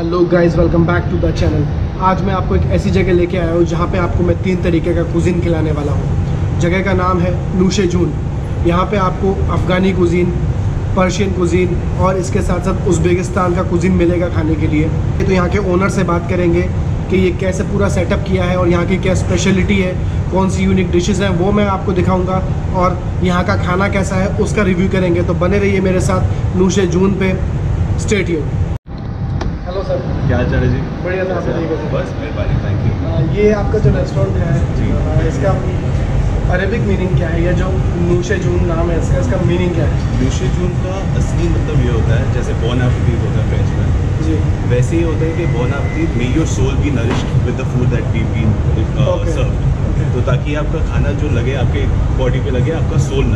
Hello guys, welcome back to the channel. आज मैं आपको एक ऐसी जगह लेके आया हूँ जहाँ पे आपको मैं 3 तरीके का कुजीन खिलाने वाला हूँ। जगह का नाम है नूशे जून। यहाँ पे आपको अफ़गानी कुजीन, पर्शियन कुजीन और इसके साथ साथ उज़्बेकिस्तान का कुजीन मिलेगा खाने के लिए। तो यहाँ के ओनर से बात करेंगे कि ये कैसे पूरा सेटअप किया है और यहाँ की क्या स्पेशलिटी है, कौन सी यूनिक डिशेज़ हैं वो मैं आपको दिखाऊंगा और यहाँ का खाना कैसा है उसका रिव्यू करेंगे। तो बने रहिए मेरे साथ नूशे जून पे। Stay tuned. हेलो सर, क्या हाल चाल है जी? बढ़िया सर, आप बताइए कैसे? बस मेहरबानी, थैंक यू। ये आपका जो रेस्टोरेंट है जी। इसका अरेबिक मीनिंग क्या है? ये जो नूशे जून नाम है इसका मीनिंग क्या है? नूशे जून का असली मतलब ये होता है, जैसे बॉन एपेटिट होता है फ्रेंच में, जी, वैसे ही होता है कि bon appetit may your soul be nourished with the food that we been served. तो ताकि आपका खाना जो लगे, आपके बॉडी पे लगे, आपका सोल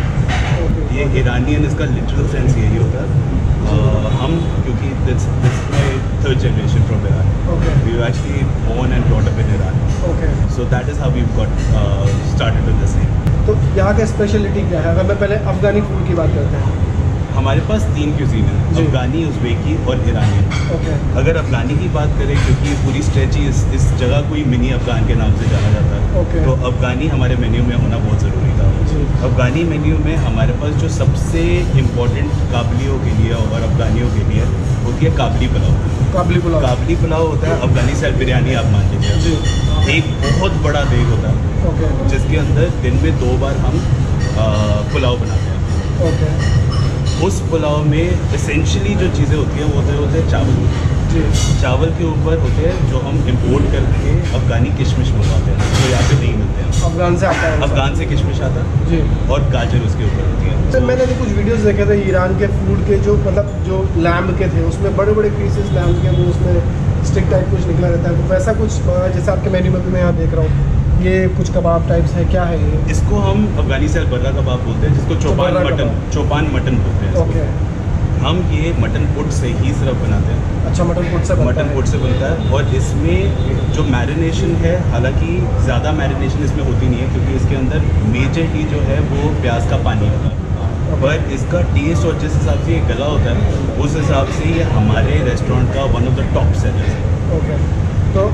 नरिश। ये ईरानियन, इसका लिटरल सेंस यही होता है। हम क्योंकि this my third generation from Iran, we were actually born and brought up in Iran, so that is how we got started with this thing. तो यहाँ का स्पेशलिटी क्या है? अगर मैं पहले अफ़गानी फूड की बात करते हैं, हमारे पास 3 क्यूजीन है, अफ़गानी, उज़्बेकी और ईरानी। अगर अफ़गानी की बात करें, क्योंकि पूरी स्ट्रेच ही इस जगह को ही मिनी अफ़गान के नाम से जाना जाता है, तो अफ़गानी हमारे मेन्यू में होना बहुत ज़रूरी था। अफ़गानी मेन्यू में हमारे पास जो सबसे इम्पोर्टेंट काबलियों के लिए और अफ़गानियों के लिए होती है काबली पुलाव। काबली पुलाव होता है अफ़गानी स्टाइल बिरयानी, आप मान लीजिए। एक बहुत बड़ा देग होता है जिसके अंदर दिन में 2 बार हम पुलाव बनाते हैं। उस पुलाव में एसेंशियली जो चीज़ें होती हैं वो होते हैं चावल। चावल के ऊपर होते हैं जो हम इंपोर्ट करके अफ़गानी किशमिश मंगवाते हैं, जो यहाँ पे नहीं मिलते हैं। अफ़गान से आता है? अफ़गान से किशमिश आता है जी, और गाजर उसके ऊपर होती है। तो मैंने भी कुछ वीडियोस देखे थे ईरान के फूड के, जो मतलब जो लैम्ब के थे, उसमें बड़े बड़े पीसेस लैम्ब के, वो उसमें स्टिक टाइप कुछ निकला रहता है। तो वैसा कुछ जैसे आपके मेन्यू में भी मैं यहाँ देख रहा हूँ, ये कुछ कबाब टाइप्स है, क्या है ये? इसको हम अफ़गानी स्टाइल बर्रा कबाब बोलते हैं, जिसको चौपान मटन बोलते हैं। हम ये मटन पुट से ही सिर्फ बनाते हैं। अच्छा, मटन पुट से बनता है। और इसमें जो मैरिनेशन है, हालांकि ज़्यादा मैरिनेशन इसमें होती नहीं है, क्योंकि इसके अंदर मेजरली जो है वो प्याज का पानी होता है। पर इसका टेस्ट और जिस हिसाब से ये गला होता है, उस हिसाब से ये हमारे रेस्टोरेंट का one of the top sellers है। तो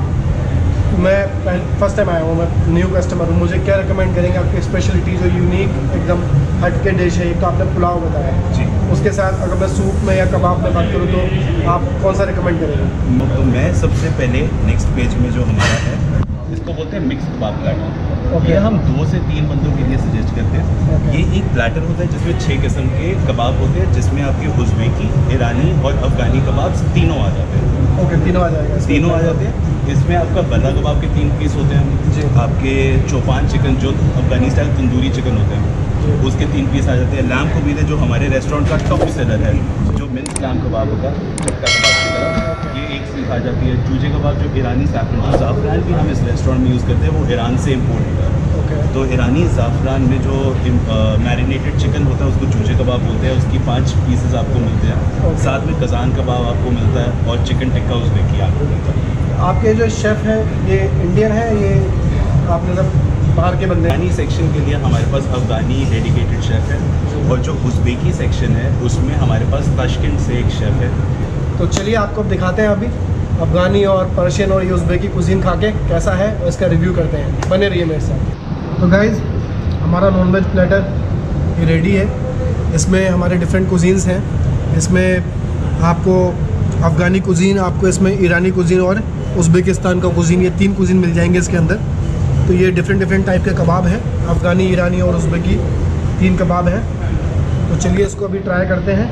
मैं फर्स्ट टाइम आया हूँ, मैं न्यू कस्टमर हूँ, मुझे क्या रिकमेंड करेंगे? आपकी स्पेशलिटी जो यूनिक एकदम हट के डिश है, एक तो आपने पुलाव बताया जी, उसके साथ अगर मैं सूप में या कबाब में बात करूँ तो आप कौन सा रिकमेंड करेंगे? तो मैं सबसे पहले नेक्स्ट पेज में जो हमारा है, इसको बोलते हैं मिक्स कबाब प्लेटर। ये हम 2 से 3 बंदों के लिए सजेस्ट करते हैं। ये एक प्लेटर होता है जिसमें 6 किस्म के कबाब होते हैं, जिसमें आपके उज़्बेकी, ईरानी और अफ़गानी कबाब तीनों आ जाते हैं। तीनों आ जाएगा? तीनों आ जाते हैं। इसमें आपका बर्रा कबाब के 3 पीस होते हैं जी, आपके चौपान चिकन जो अफ़गानी स्टाइल तंदूरी चिकन होते हैं उसके 3 पीस आ जाते हैं। लैम्ब कबीर है जो हमारे रेस्टोरेंट का टॉप सेलर है, जो मिन्स लैम्ब कबाब होता है चटका कबाब की तरह, ये एक पीस आ जाती है। जूजे कबाब जो ईरानी ज़ाफ़रान भी हम इस रेस्टोरेंट में यूज़ करते हैं, वो ईरान से इम्पोर्ट होता है। तो ईरानी ज़ाफ़रान में जो मैरिनेटेड चिकन होता है उसको जूजे कबाब बोलते हैं, उसकी 5 पीसेस आपको मिलते हैं। साथ में कज़ान कबाब आपको मिलता है और चिकन टिक्का उज़्बेकी आपको मिलता है। आपके जो शेफ़ हैं ये इंडियन है, ये आपने सब बाहर के बंदे? अफ़गानी सेक्शन के लिए हमारे पास अफ़गानी डेडिकेटेड शेफ़ है, और जो उज़्बेकी सेक्शन है उसमें हमारे पास ताशकंद से एक शेफ़ है। तो चलिए आपको दिखाते हैं अभी अफ़गानी और पर्शियन और ये उज़्बेकी कुज़ीन खा के कैसा है और इसका रिव्यू करते हैं। बने रहिए मेरे साथ। तो गाइज़, हमारा नॉनवेज प्लेटर ये रेडी है। इसमें हमारे डिफरेंट कुज़ीन्स हैं। इसमें आपको अफ़गानी कुज़ीन, आपको इसमें ईरानी कुज़ीन और उज़्बेकिस्तान का कुज़ीन, ये 3 कुज़ीन मिल जाएंगे इसके अंदर। तो ये डिफरेंट टाइप के कबाब हैं, अफ़गानी, ईरानी और उज़्बेकी 3 कबाब हैं। तो चलिए इसको अभी ट्राई करते हैं।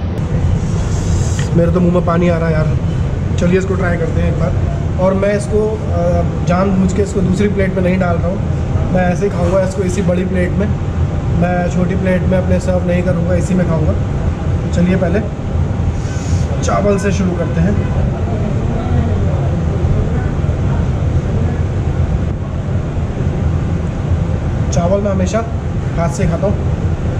मेरे तो मुंह में पानी आ रहा है यार। चलिए इसको ट्राई करते हैं एक बार। और मैं इसको जानबूझ के इसको दूसरी प्लेट में नहीं डाल रहा हूँ, मैं ऐसे ही खाऊँगा इसको इसी बड़ी प्लेट में। मैं छोटी प्लेट में अपने सर्व नहीं करूँगा, इसी में खाऊँगा। चलिए पहले चावल से शुरू करते हैं। चावल मैं हमेशा हाथ से खाता हूँ।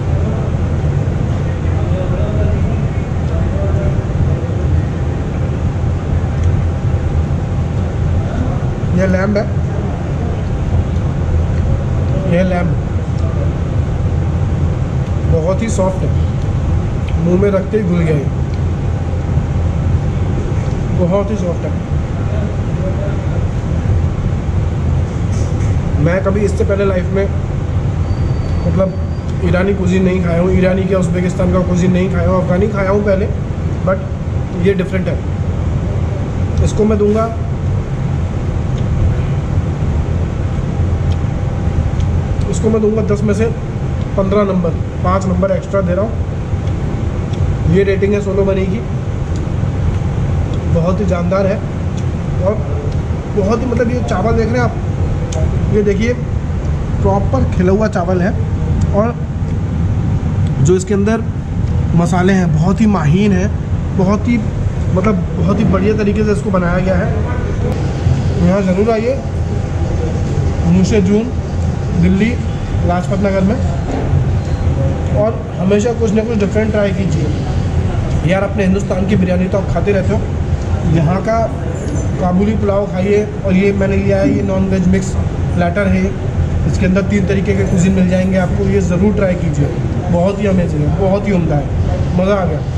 यह लैम्ब है, यह लैम्ब बहुत ही सॉफ्ट है, मुंह में रखते ही घुल गया। बहुत ही सॉफ्ट है। मैं कभी इससे पहले लाइफ में मतलब ईरानी कुजीन नहीं खाया हूँ, ईरानी क्या उज़्बेकिस्तान का कुजीन नहीं खाया हूँ, अफ़गानी खाया हूँ पहले, बट ये डिफरेंट है। इसको मैं दूंगा इसको मैं दूंगा 10 में से 15 नंबर, 5 नंबर एक्स्ट्रा दे रहा हूँ। ये रेटिंग है सोलो बनी की। बहुत ही जानदार है और बहुत ही मतलब ये चावल देख रहे हैं आप, ये देखिए प्रॉपर खिला हुआ चावल है और जो इसके अंदर मसाले हैं बहुत ही माहीन है, बहुत ही मतलब बहुत ही बढ़िया तरीके से इसको बनाया गया है। यहाँ ज़रूर आइए 19 जून दिल्ली लाजपत नगर में, और हमेशा कुछ ना कुछ डिफरेंट ट्राई कीजिए यार। अपने हिंदुस्तान की बिरयानी तो आप खाते रहते हो, यहाँ का काबुली पुलाव खाइए। और ये मैंने लिया है, ये नॉन वेज मिक्स प्लेटर है, इसके अंदर 3 तरीके के कुजीन मिल जाएंगे आपको। ये ज़रूर ट्राई कीजिए, बहुत ही अमेजिंग है, बहुत ही उम्दा है, मज़ा आ गया।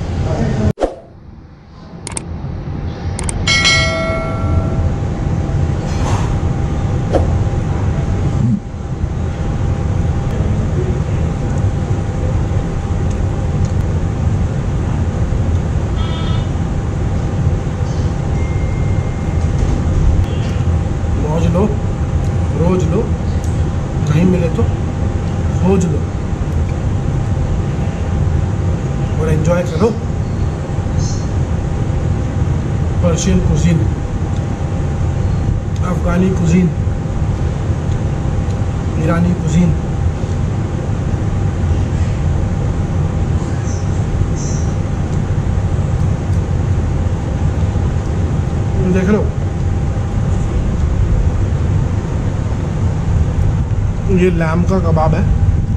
रोज लो, नहीं मिले तो खोज लो और एंजॉय करो पर्शियन कुजीन, अफगानी कुजीन, ईरानी कुजीन। देख लो, ये लैम का कबाब है।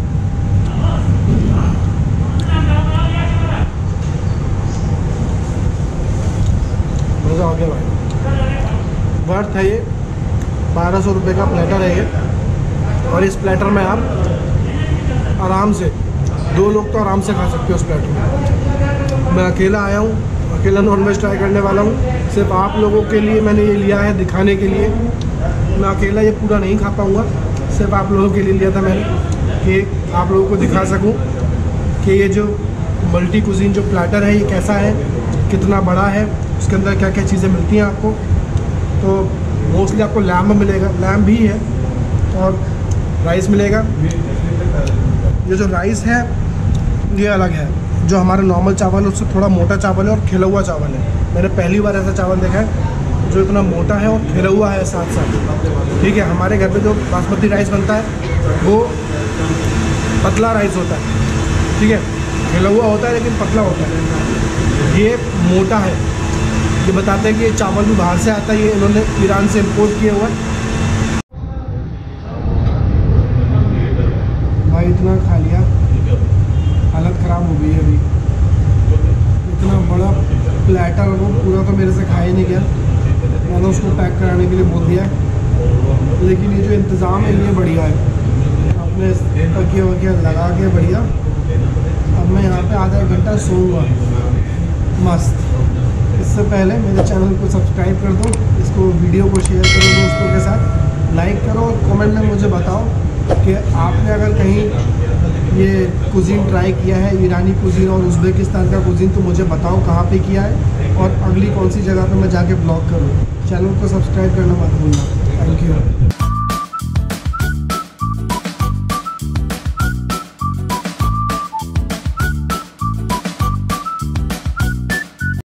मज़ा आ गया भाई, वर्थ है ये। 1200 रुपये का प्लेटर है ये, और इस प्लेटर में आप आराम से 2 लोग तो आराम से खा सकते हो इस प्लेटर में। मैं अकेला आया हूँ, अकेला नॉनवेज ट्राई करने वाला हूँ, सिर्फ आप लोगों के लिए मैंने ये लिया है, दिखाने के लिए। मैं अकेला ये पूरा नहीं खा पाऊँगा, सिर्फ आप लोगों के लिए लिया था मैंने कि आप लोगों को दिखा सकूं कि ये जो मल्टी कुजीन जो प्लेटर है ये कैसा है, कितना बड़ा है, उसके अंदर क्या क्या चीज़ें मिलती हैं आपको। तो मोस्टली आपको लैम्ब मिलेगा, लैम्ब भी है, और राइस मिलेगा। ये जो राइस है ये अलग है, जो हमारा नॉर्मल चावल है उससे थोड़ा मोटा चावल है और खिला हुआ चावल है। मैंने पहली बार ऐसा चावल देखा है जो इतना मोटा है और खिला हुआ है साथ साथ। ठीक है, हमारे घर पे जो बासमती राइस बनता है वो पतला राइस होता है, ठीक है, खिला हुआ होता है लेकिन पतला होता है। ये मोटा है। ये बताते हैं कि ये चावल भी बाहर से आता है, ये इन्होंने ईरान से इंपोर्ट किया हुआ है। भाई इतना खा लिया, हालत ख़राब हो गई है अभी। इतना बड़ा प्लेटर वो पूरा तो मेरे से खा ही नहीं गया, मैंने उसको पैक कराने के लिए बोल दिया, लेकिन ये जो इंतज़ाम है ये बढ़िया है। अपने तकिया वकिया लगा के बढ़िया। अब मैं यहाँ पे आधा 1 घंटा सोऊंगा मस्त। इससे पहले मेरे चैनल को सब्सक्राइब कर दो, इसको वीडियो को शेयर करो दोस्तों के साथ, लाइक करो और कमेंट में मुझे बताओ कि आपने अगर कहीं ये कुजीन ट्राई किया है, ईरानी कुजीन और उज़्बेकिस्तान का कुजीन, तो मुझे बताओ कहाँ पे किया है और अगली कौन सी जगह पे मैं जाके ब्लॉग करूँ। चैनल को सब्सक्राइब करना मत भूलना। Thank you.